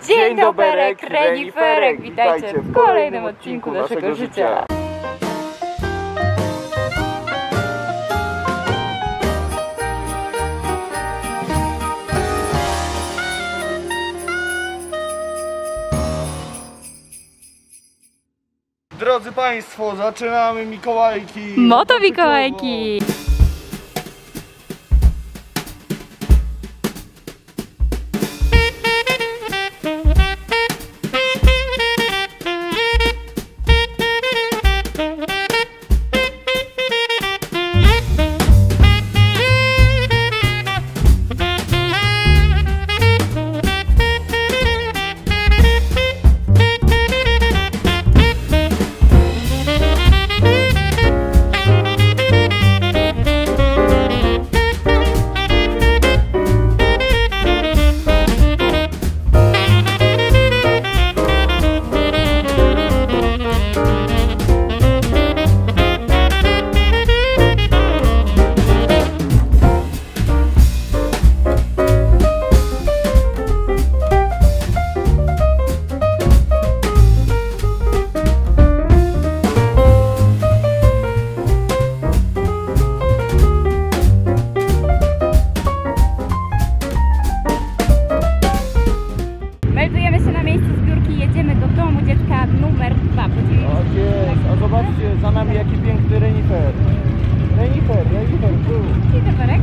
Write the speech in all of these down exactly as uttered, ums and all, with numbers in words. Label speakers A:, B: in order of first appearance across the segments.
A: Dzień doberek, reniferek, witajcie w kolejnym odcinku naszego życia.
B: Drodzy Państwo, zaczynamy Mikołajki!
A: Moto Mikołajki! Meldujemy się na miejscu zbiórki, jedziemy do domu dziecka numer dwa.
B: Tak jest, a zobaczcie za nami jaki piękny renifer. Renifer, renifer, tu.
A: Dzień doberek.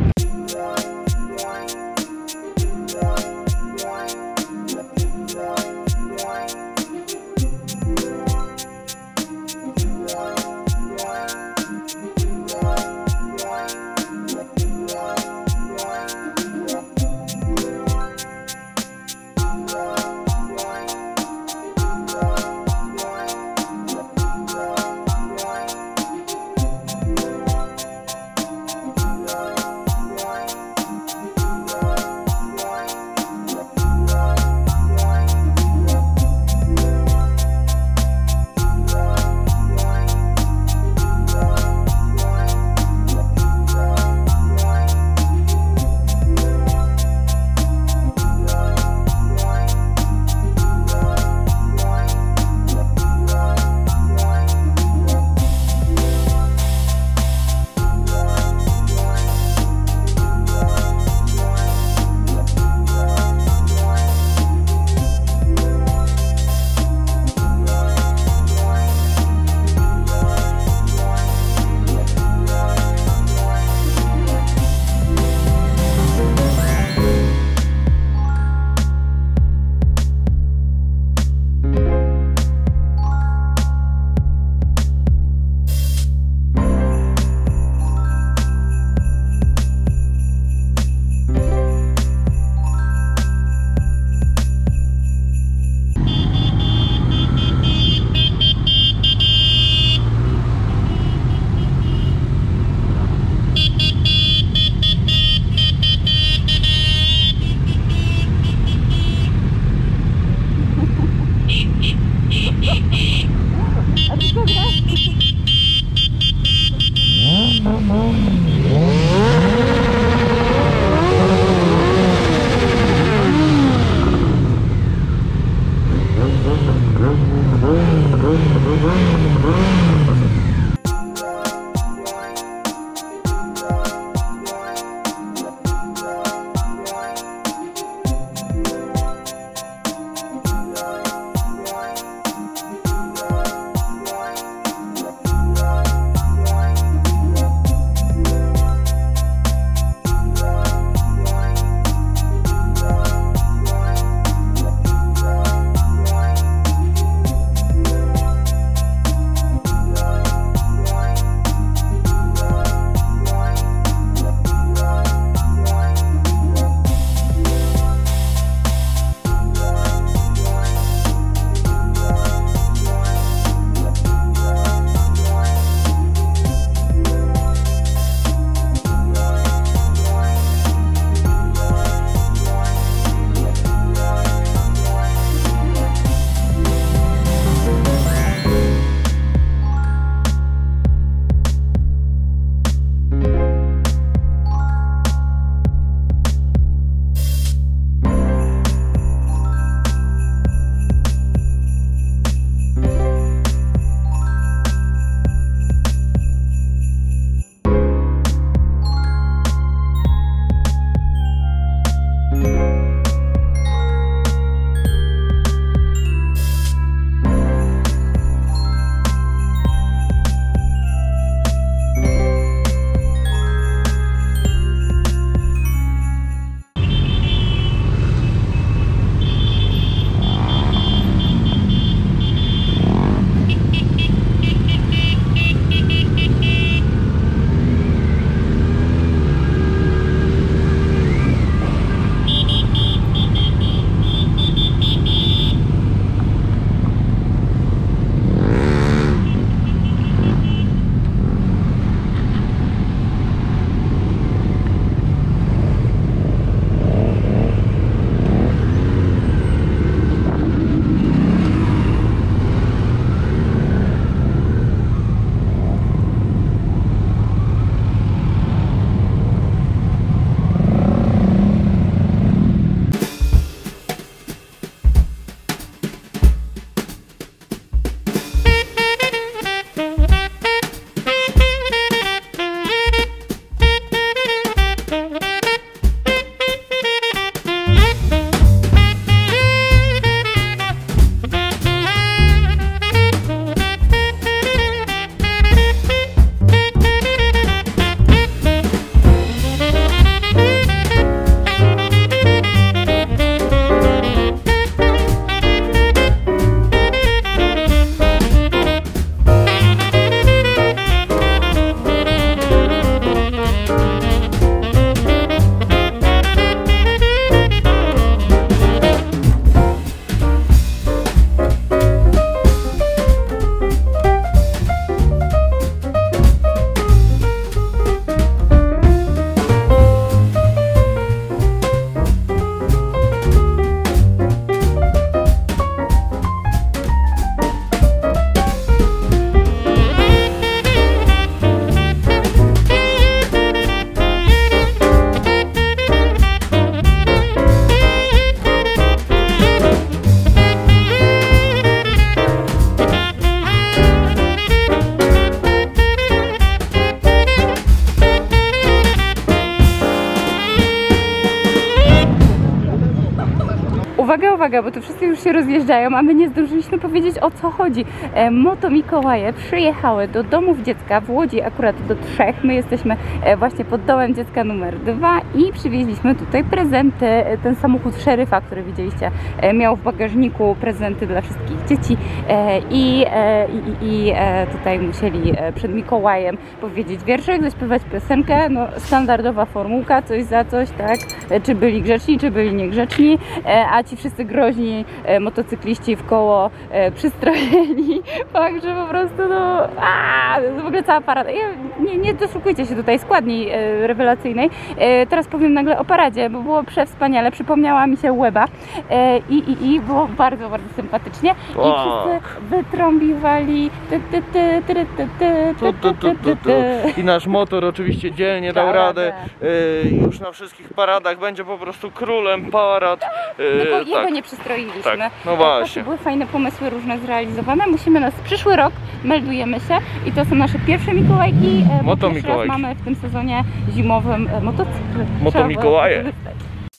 A: uwaga, bo tu wszyscy już się rozjeżdżają, a my nie zdążyliśmy powiedzieć, o co chodzi. E, Moto Mikołaje przyjechały do domów dziecka w Łodzi akurat do trzech. My jesteśmy e, właśnie pod domem dziecka numer dwa i przywieźliśmy tutaj prezenty. Ten samochód szeryfa, który widzieliście, e, miał w bagażniku prezenty dla wszystkich dzieci e, i, e, i, i e, tutaj musieli e, przed Mikołajem powiedzieć wierszyk, zaśpiewać piosenkę, no standardowa formułka, coś za coś, tak? E, czy byli grzeczni, czy byli niegrzeczni, e, a ci wszyscy groźni e, motocykliści w koło e, przystrojeni, fakt, że po prostu no, aaa, w ogóle cała parada. Ja, nie, nie doszukujcie się tutaj składni e, rewelacyjnej. E, teraz powiem nagle o paradzie, bo było przewspaniale, przypomniała mi się Łeba e, i, i, i było bardzo, bardzo sympatycznie i wszyscy wytrąbiwali ty, ty, ty, ty, ty, ty, ty, ty, ty, ty, ty.
B: I nasz motor oczywiście dzielnie dał radę. E, już na wszystkich paradach będzie po prostu królem parad. E,
A: Tylko
B: tak.
A: jego nie przystroiliśmy.
B: Tak, no właśnie.
A: Były fajne pomysły różne zrealizowane. Musimy nas przyszły rok, meldujemy się i to są nasze pierwsze Mikołajki. E,
B: Moto
A: pierwszy raz
B: Mikołajki.
A: mamy w tym sezonie zimowym e, motocykl.
B: Moto
A: Trzeba
B: Mikołaje.
A: wykorzystać.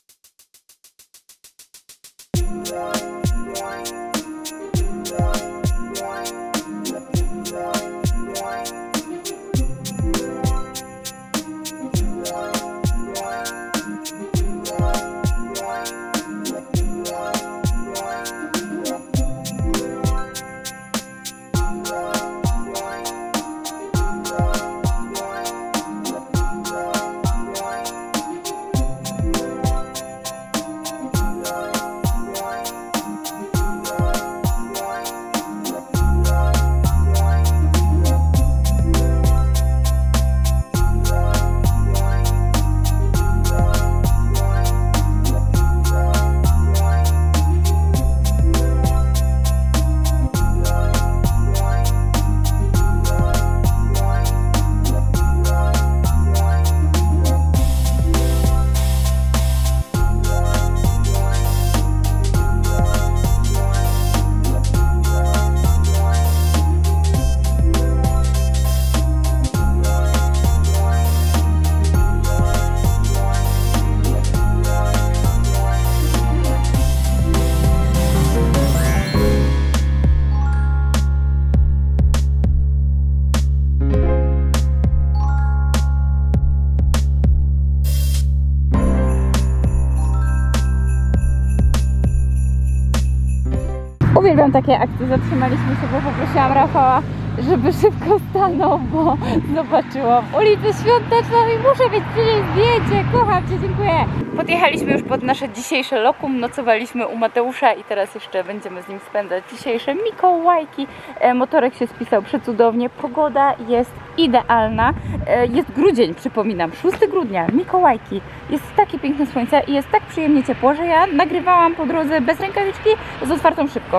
A: Uwielbiam takie akcje, zatrzymaliśmy się, bo poprosiłam Rafała, żeby szybko stanął, bo zobaczyłam ulicę Świąteczną i muszę mieć przecież zdjęcie, kocham Cię, dziękuję. Podjechaliśmy już pod nasze dzisiejsze lokum, nocowaliśmy u Mateusza i teraz jeszcze będziemy z nim spędzać dzisiejsze Mikołajki. E, motorek się spisał przecudownie, pogoda jest idealna, e, jest grudzień, przypominam, szóstego grudnia, Mikołajki. Jest takie piękne słońce i jest tak przyjemnie ciepło, że ja nagrywałam po drodze bez rękawiczki z otwartą szybką.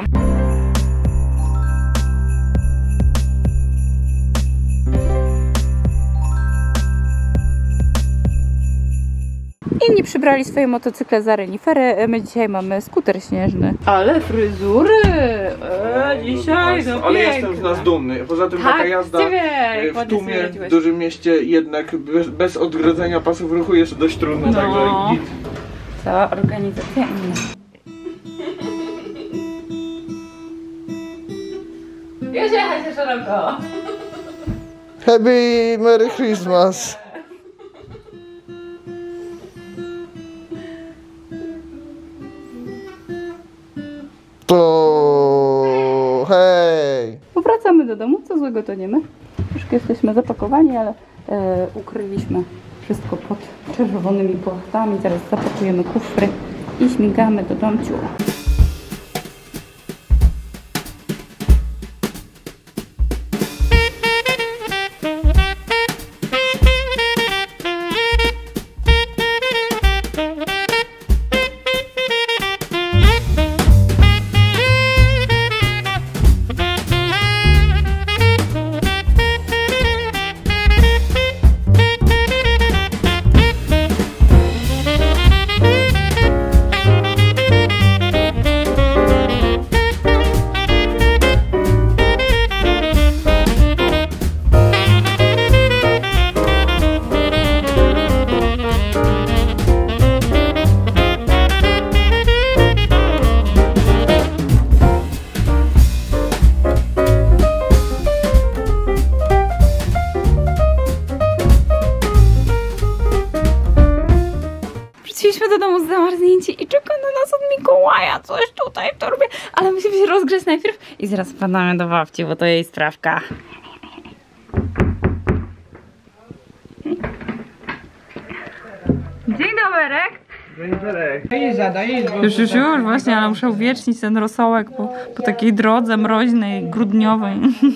A: Inni przybrali swoje motocykle za renifery, my dzisiaj mamy skuter śnieżny. Ale fryzury! E, dzisiaj no
B: ale jestem z nas dumny. Poza tym
A: tak,
B: taka jazda
A: ciebie,
B: w tłumie, w dużym mieście jednak bez, bez odgrodzenia pasów ruchu jest dość trudne,
A: no.
B: Także git.
A: Cała organizacja inna. Już jechać się szeroko.
B: Happy Merry Christmas! To hej!
A: Wracamy do domu, co złego to nie my. Troszkę jesteśmy zapakowani, ale e, ukryliśmy wszystko pod czerwonymi płachtami. Teraz zapakujemy kufry i śmigamy do domciu. Mikołaja coś tutaj w torbie, ale musimy się rozgrzeć najpierw i zaraz wpadamy do babci, bo to jej sprawka. Dzień dobry. Już, już, już, właśnie, ale muszę uwiecznić ten rosołek po, po takiej drodze mroźnej, grudniowej.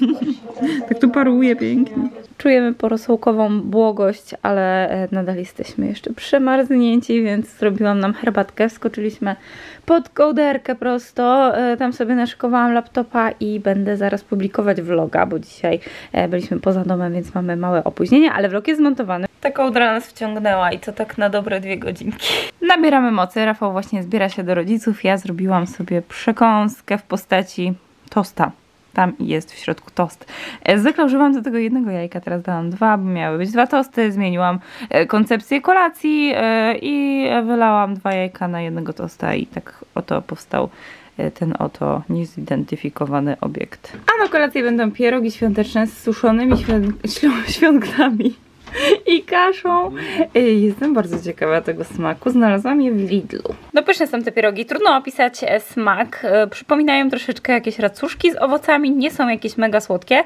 A: Tak tu paruje pięknie. Czujemy porosołkową błogość, ale nadal jesteśmy jeszcze przemarznięci, więc zrobiłam nam herbatkę. Wskoczyliśmy pod kołderkę prosto. Tam sobie naszykowałam laptopa i będę zaraz publikować vloga, bo dzisiaj byliśmy poza domem, więc mamy małe opóźnienie, ale vlog jest zmontowany. Ta kołdra nas wciągnęła i to tak na dobre dwie godzinki. Nabieramy mocy. Rafał właśnie zbiera się do rodziców. Ja zrobiłam sobie przekąskę w postaci tosta. Tam jest w środku tost. Zwykle używam do tego jednego jajka, teraz dałam dwa, bo miały być dwa tosty. Zmieniłam koncepcję kolacji i wylałam dwa jajka na jednego tosta i tak oto powstał ten oto niezidentyfikowany obiekt. A na kolację będą pierogi świąteczne z suszonymi świątkami i kaszą. Jestem bardzo ciekawa tego smaku. Znalazłam je w Lidlu. No pyszne są te pierogi. Trudno opisać smak. Przypominają troszeczkę jakieś racuszki z owocami. Nie są jakieś mega słodkie.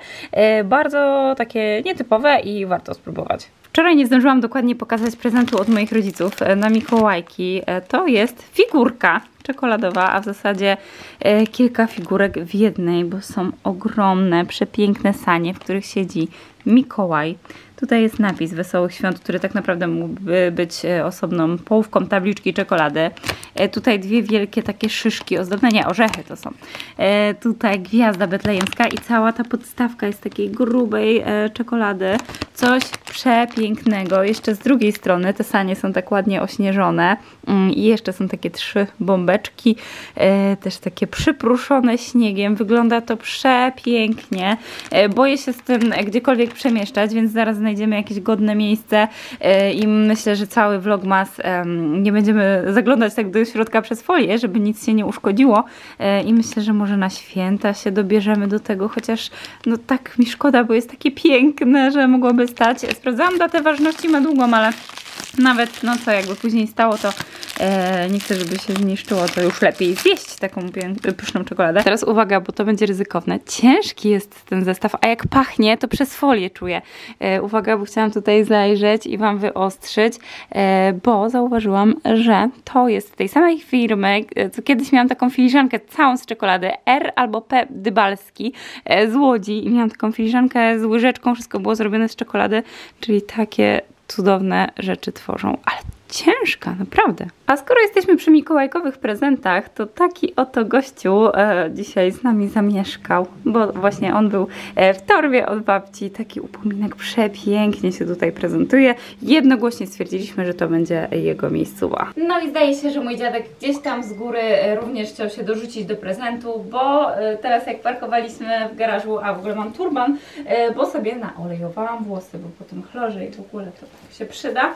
A: Bardzo takie nietypowe i warto spróbować. Wczoraj nie zdążyłam dokładnie pokazać prezentu od moich rodziców na Mikołajki. To jest figurka czekoladowa, a w zasadzie e, kilka figurek w jednej, bo są ogromne, przepiękne sanie, w których siedzi Mikołaj. Tutaj jest napis Wesołych Świąt, który tak naprawdę mógłby być osobną połówką tabliczki czekolady. E, tutaj dwie wielkie takie szyszki ozdobne, nie, orzechy to są. E, tutaj gwiazda betlejemska i cała ta podstawka jest takiej grubej e, czekolady. Coś przepięknego. Jeszcze z drugiej strony te sanie są tak ładnie ośnieżone mm, i jeszcze są takie trzy bombeczki, e, też takie przypruszone śniegiem. Wygląda to przepięknie. E, boję się z tym gdziekolwiek przemieszczać, więc zaraz znajdziemy jakieś godne miejsce e, i myślę, że cały vlogmas e, nie będziemy zaglądać tak do środka przez folię, żeby nic się nie uszkodziło e, i myślę, że może na święta się dobierzemy do tego, chociaż no tak mi szkoda, bo jest takie piękne, że mogłoby stać. Sprawdzałam datę ważności, ma długą, ale nawet, no co, jakby później stało, to e, nie chcę, żeby się zniszczyło, to już lepiej zjeść taką pyszną czekoladę. Teraz uwaga, bo to będzie ryzykowne. Ciężki jest ten zestaw, a jak pachnie, to przez folię czuję. E, uwaga, bo chciałam tutaj zajrzeć i Wam wyostrzyć, e, bo zauważyłam, że to jest z tej samej firmy, co kiedyś miałam taką filiżankę całą z czekolady, R albo P. Dybalski e, z Łodzi i miałam taką filiżankę z łyżeczką, wszystko było zrobione z czekolady, czyli takie cudowne rzeczy tworzą, ale ciężka, naprawdę. A skoro jesteśmy przy mikołajkowych prezentach, to taki oto gościu e, dzisiaj z nami zamieszkał, bo właśnie on był e, w torbie od babci. Taki upominek przepięknie się tutaj prezentuje. Jednogłośnie stwierdziliśmy, że to będzie jego miejscowa. No i zdaje się, że mój dziadek gdzieś tam z góry e, również chciał się dorzucić do prezentu, bo e, teraz jak parkowaliśmy w garażu, a w ogóle mam turban, e, bo sobie naolejowałam włosy, bo po tym chlorze i w ogóle to tak się przyda.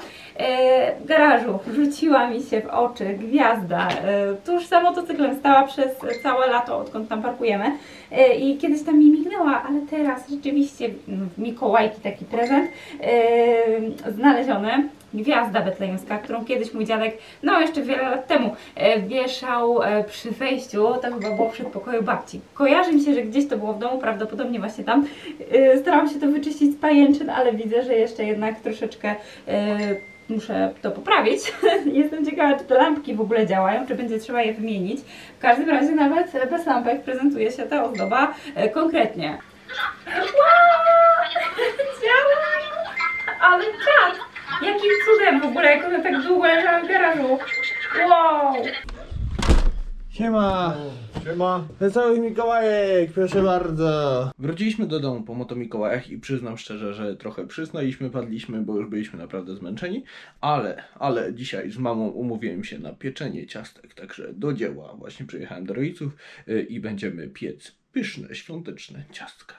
A: E, w garażu rzuciła mi się w oczy gwiazda. E, tuż za motocyklem stała przez całe lato, odkąd tam parkujemy. E, I kiedyś tam mi mignęła, ale teraz rzeczywiście w Mikołajki taki prezent e, znaleziony. Gwiazda betlejemska, którą kiedyś mój dziadek, no jeszcze wiele lat temu, e, wieszał e, przy wejściu, to chyba było w przedpokoju babci. Kojarzy mi się, że gdzieś to było w domu, prawdopodobnie właśnie tam. E, starałam się to wyczyścić z pajęczyn, ale widzę, że jeszcze jednak troszeczkę e, muszę to poprawić. Jestem ciekawa, czy te lampki w ogóle działają, czy będzie trzeba je wymienić. W każdym razie nawet bez lampek prezentuje się ta ozdoba e, konkretnie. Wow! Działa! Ale czad! Jakim cudem w ogóle, jak one tak długo leżały w garażu. Wow!
B: Siema! Siema! Wesołych Mikołajek, proszę bardzo! Wróciliśmy do domu po moto Mikołajach i przyznam szczerze, że trochę przysnęliśmy, padliśmy, bo już byliśmy naprawdę zmęczeni, ale, ale dzisiaj z mamą umówiłem się na pieczenie ciastek, także do dzieła. Właśnie przyjechałem do rodziców yy, i będziemy piec pyszne, świąteczne ciastka.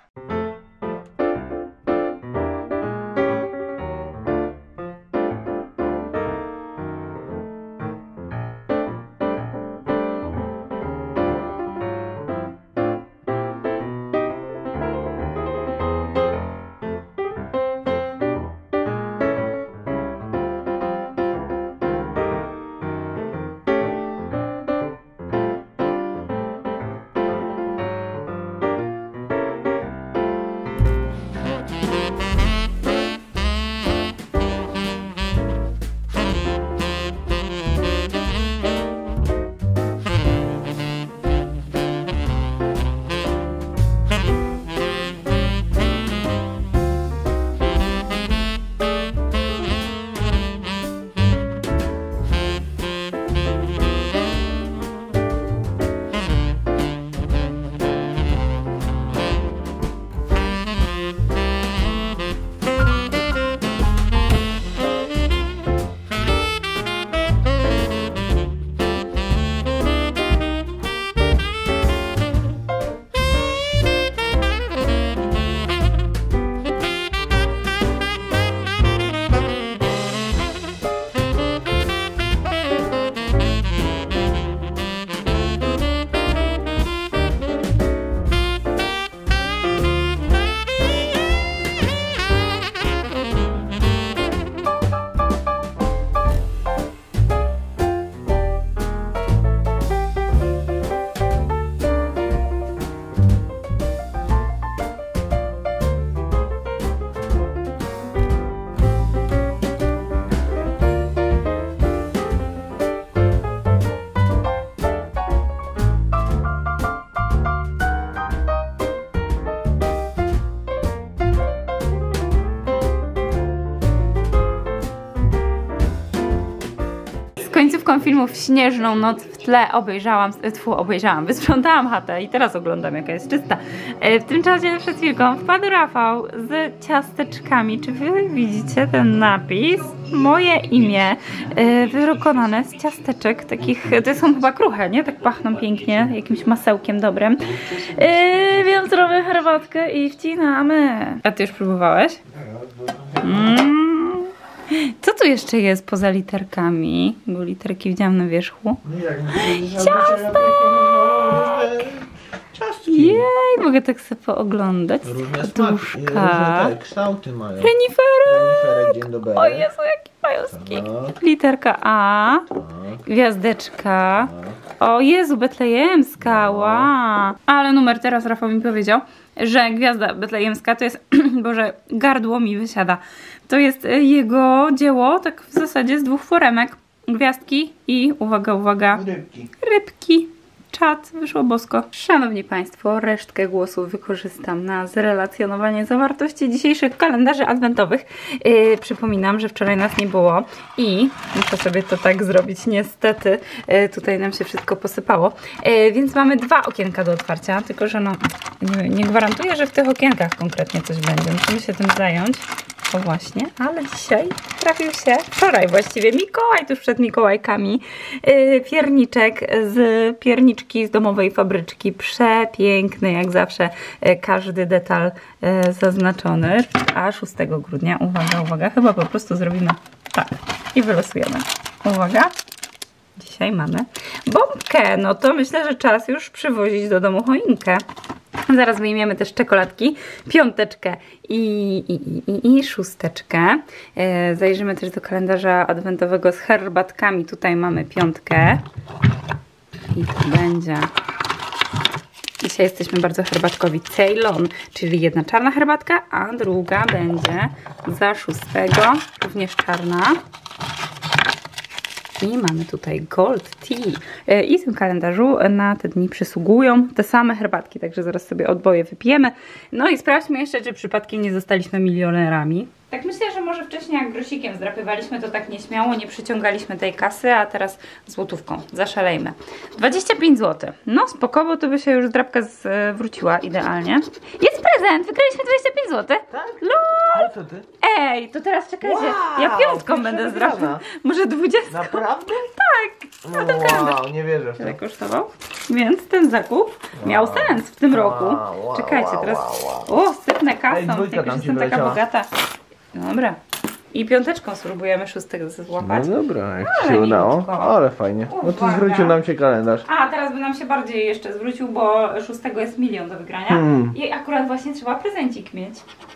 A: końcówką filmów Śnieżną noc w tle obejrzałam, tfu, obejrzałam, wysprzątałam chatę i teraz oglądam, jaka jest czysta. W tym czasie przed chwilką wpadł Rafał z ciasteczkami. Czy wy widzicie ten napis? Moje imię, wykonane z ciasteczek takich, to są chyba kruche, nie? Tak pachną pięknie, jakimś masełkiem dobrym. Więc robię herbatkę i wcinamy. A ty już próbowałeś? Mm. Co tu jeszcze jest poza literkami? Bo literki widziałam na wierzchu. Ciastek!
B: Ciastki!
A: Jej, mogę tak sobie pooglądać.
B: Różne
A: Poduszka.
B: smaki, różne te kształty mają.
A: Renifery!
B: Renifery, dzień dobry.
A: O Jezu, jaki majowski.
B: Tak.
A: Literka A.
B: Tak.
A: Gwiazdeczka.
B: Tak.
A: O Jezu, betlejemska, wow. Ale numer teraz Rafał mi powiedział, że gwiazda betlejemska to jest, Boże, gardło mi wysiada. To jest jego dzieło, tak w zasadzie z dwóch foremek. Gwiazdki i, uwaga, uwaga,
B: Rybki.
A: rybki. Czad, wyszło bosko. Szanowni Państwo, resztkę głosu wykorzystam na zrelacjonowanie zawartości dzisiejszych kalendarzy adwentowych. Yy, przypominam, że wczoraj nas nie było i muszę sobie to tak zrobić, niestety. Yy, tutaj nam się wszystko posypało. Yy, więc mamy dwa okienka do otwarcia, tylko że no, nie, nie gwarantuję, że w tych okienkach konkretnie coś będzie. Musimy się tym zająć. O właśnie, ale dzisiaj trafił się, wczoraj właściwie, Mikołaj tuż przed Mikołajkami, yy, pierniczek z pierniczki z domowej fabryczki, przepiękny jak zawsze, yy, każdy detal yy, zaznaczony, a szóstego grudnia, uwaga, uwaga, chyba po prostu zrobimy tak i wylosujemy, uwaga. Dzisiaj mamy bombkę, no to myślę, że czas już przywozić do domu choinkę. Zaraz wyjmiemy też czekoladki, piąteczkę i, i, i, i szósteczkę. E, zajrzymy też do kalendarza adwentowego z herbatkami. Tutaj mamy piątkę. I to będzie... Dzisiaj jesteśmy bardzo herbatkowi. Ceylon, czyli jedna czarna herbatka, a druga będzie za szóstego, również czarna. I mamy tutaj Gold Tea. I w tym kalendarzu na te dni przysługują te same herbatki, także zaraz sobie odboje wypijemy. No i sprawdźmy jeszcze, czy przypadkiem nie zostaliśmy milionerami. Tak myślę, że może wcześniej jak grosikiem zdrapywaliśmy, to tak nieśmiało, nie przyciągaliśmy tej kasy, a teraz złotówką. Zaszalejmy. dwadzieścia pięć złotych. No spoko, bo to by się już zdrapka zwróciła idealnie. Jest prezent! Wygraliśmy dwadzieścia pięć złotych.
B: Tak?
A: Lol!
B: A co ty?
A: Ej, to teraz czekajcie.
B: Wow,
A: ja piątką będę
B: wygrana.
A: zdrapać. Może dwudziestką?
B: Naprawdę?
A: Tak.
B: No wow, nie wierzę w to.
A: Tyle kosztował. Więc ten zakup miał sens w tym roku.
B: wow,
A: Czekajcie,
B: wow,
A: teraz...
B: wow,
A: O, sypnę
B: Ej,
A: kasą.
B: dwójka
A: Tylko,
B: tam
A: że
B: ci
A: jestem taka
B: wyleciała.
A: bogata. Dobra. I piąteczką spróbujemy szóstego złapać.
B: No dobra, jak
A: Ale
B: ci się udało.
A: milutko.
B: Ale fajnie. No to
A: Uwaga.
B: zwrócił nam się kalendarz.
A: A, teraz by nam się bardziej jeszcze zwrócił, bo szóstego jest milion do wygrania.
B: Hmm.
A: I akurat właśnie trzeba prezencik mieć.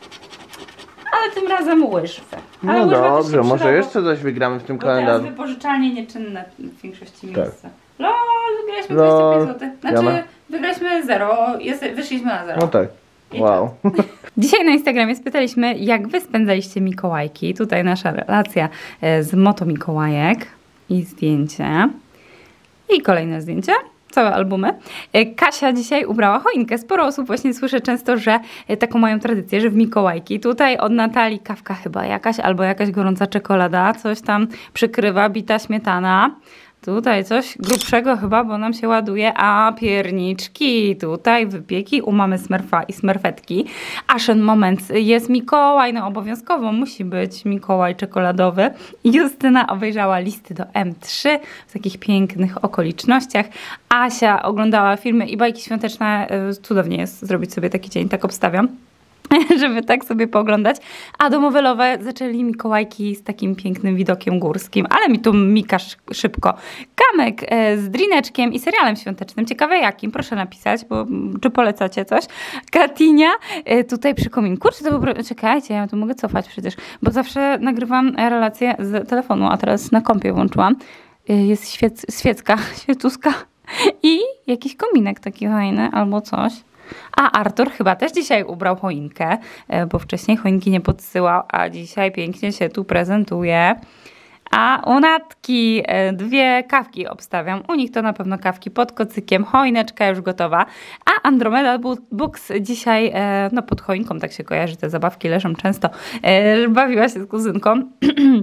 A: Ale tym razem łyżwę. Ale
B: No
A: łyżwa też
B: dobrze,
A: się
B: może
A: przyda, bo-
B: jeszcze coś wygramy w tym
A: Bo teraz
B: kalendarzu.
A: wypożyczalnie nieczynne w większości
B: Tak.
A: miejsca. Lol, wygraliśmy
B: Lol.
A: dwadzieścia pięć złotych. Znaczy,
B: Ja na-
A: wygraliśmy zero, jest, wyszliśmy na zero.
B: No tak.
A: I
B: Wow.
A: Dzisiaj na Instagramie spytaliśmy, jak wy spędzaliście Mikołajki. Tutaj nasza relacja e, z Moto Mikołajek i zdjęcie. I kolejne zdjęcie. Całe albumy. E, Kasia dzisiaj ubrała choinkę. Sporo osób właśnie słyszę często, że e, taką mają tradycję, że w Mikołajki. Tutaj od Natalii kawka chyba jakaś, albo jakaś gorąca czekolada. Coś tam przykrywa, bita śmietana. Tutaj coś grubszego chyba, bo nam się ładuje. A pierniczki, tutaj wypieki u mamy Smurfa i Smurfetki. Ashen Moment jest Mikołaj, no obowiązkowo musi być Mikołaj czekoladowy. Justyna obejrzała listy do M trzy w takich pięknych okolicznościach. Asia oglądała filmy i bajki świąteczne. Cudownie jest zrobić sobie taki dzień, tak obstawiam. Żeby tak sobie pooglądać. A domowelowe zaczęli Mikołajki z takim pięknym widokiem górskim. Ale mi tu mika szybko. Kamek e, z drineczkiem i serialem świątecznym. Ciekawe jakim? Proszę napisać, bo czy polecacie coś? Katinia e, tutaj przy kominku. Czy to było... Czekajcie, ja tu mogę cofać przecież. Bo zawsze nagrywam relacje z telefonu, a teraz na kompie włączyłam. E, jest świec, świecka, świecuska i jakiś kominek taki fajny albo coś. A Artur chyba też dzisiaj ubrał choinkę, bo wcześniej choinki nie podsyłał, a dzisiaj pięknie się tu prezentuje. A u Natki dwie kawki obstawiam. U nich to na pewno kawki pod kocykiem, choineczka już gotowa. A Andromeda Books dzisiaj, no pod choinką tak się kojarzy, te zabawki leżą często, bawiła się z kuzynką.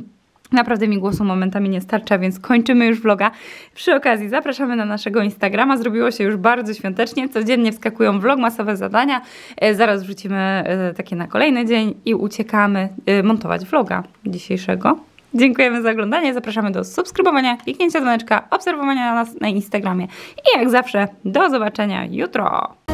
A: Naprawdę mi głosu momentami nie starcza, więc kończymy już vloga. Przy okazji zapraszamy na naszego Instagrama. Zrobiło się już bardzo świątecznie. Codziennie wskakują vlogmasowe zadania. E, zaraz wrzucimy e, takie na kolejny dzień i uciekamy e, montować vloga dzisiejszego. Dziękujemy za oglądanie. Zapraszamy do subskrybowania, kliknięcia dzwoneczka, obserwowania nas na Instagramie. I jak zawsze do zobaczenia jutro.